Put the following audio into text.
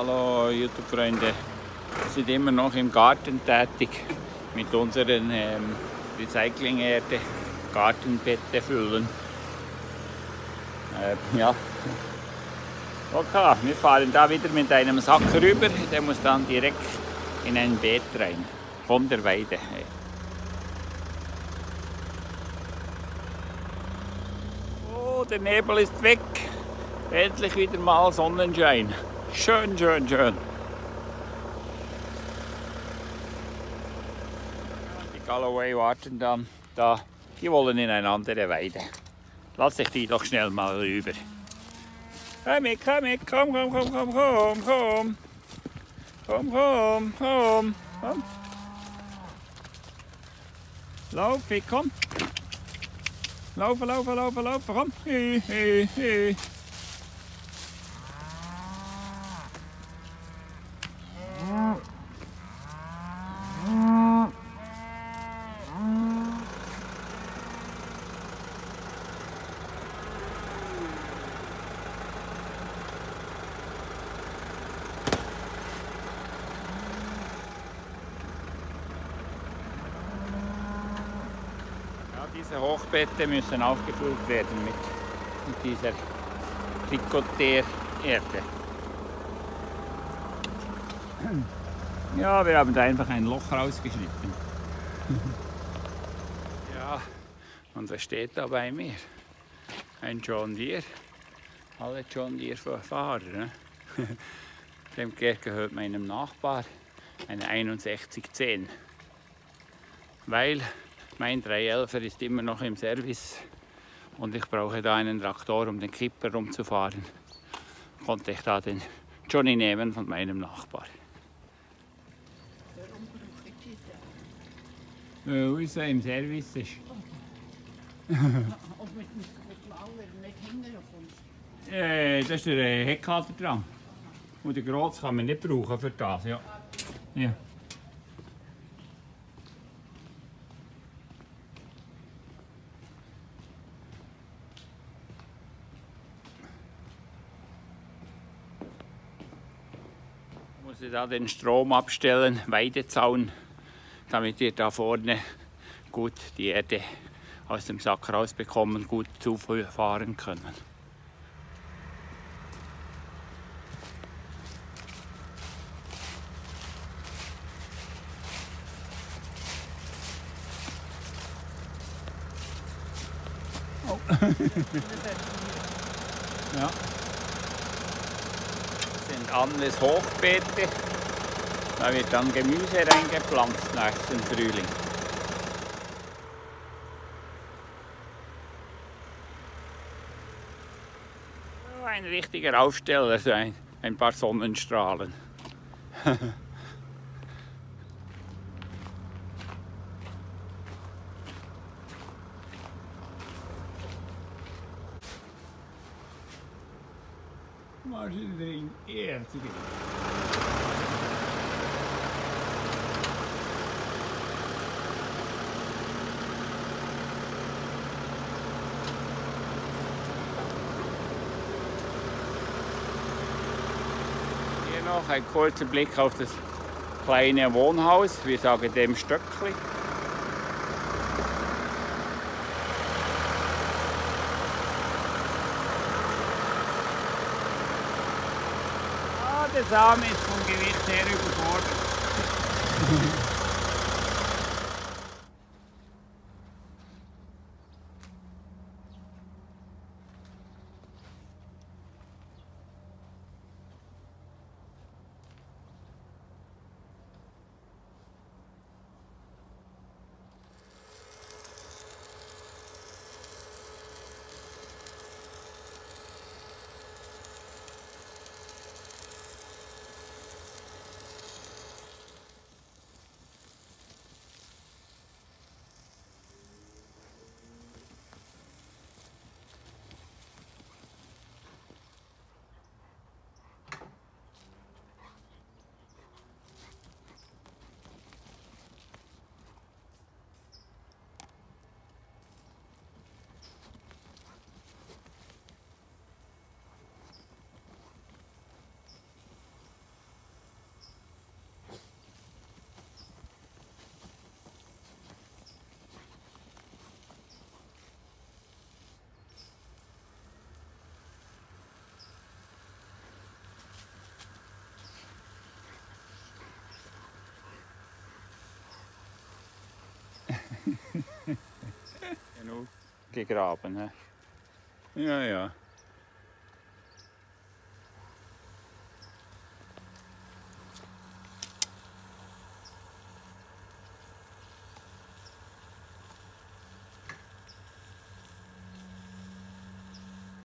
Hallo YouTube-Freunde, wir sind immer noch im Garten tätig mit unseren Recycling-Erde, Gartenbette füllen. Ja. Okay, wir fahren da wieder mit einem Sack rüber, der muss dann direkt in ein Beet rein, von der Weide. Oh, der Nebel ist weg, endlich wieder mal Sonnenschein. Schön, schön, schön. Die Galloway warten dann da, die wollen in eine andere Weide. Lass ich die doch schnell mal rüber. Komm mit, komm. Komm. Lauf, ich komm. Laufen, komm. Hey. Diese Hochbeete müssen aufgefüllt werden mit dieser Trikoter-Erde. Ja, wir haben da einfach ein Loch rausgeschnitten. Ja, und was steht da bei mir? Ein John Deere. Alle John Deere-Fahrer. Ne? Dem gehört meinem Nachbar eine 6110. Weil mein 311er ist immer noch im Service und ich brauche da einen Traktor, um den Kipper rumzufahren. Konnte ich da den Johnny nehmen von meinem Nachbar. Weil er im Service ist. Und mit dem anderen nicht hinterher kommst? Das ist der Heckhalter dran. Und den Grotz kann man nicht brauchen für das. Ja. Muss ich da den Strom abstellen, Weidezaun, damit wir da vorne gut die Erde aus dem Sack rausbekommen, gut zufahren können. Oh. Ja. Das sind Annes Hochbeete. Da wird dann Gemüse reingepflanzt nach dem Frühling. Oh, ein richtiger Aufsteller, so ein paar Sonnenstrahlen. Maar ze erin eer te geven. Hier noch ein kurzer Blick auf das kleine Wohnhaus, wir sagen dem Stöckli. Der Samen ist vom Gewicht her überfordert. Genug gegraben. He? Ja, ja.